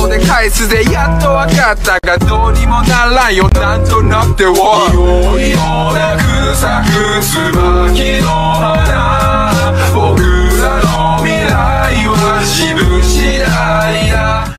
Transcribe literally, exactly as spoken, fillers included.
で返すぜやっとわかったがどうにもならんよなんとなくては異様なく咲くつば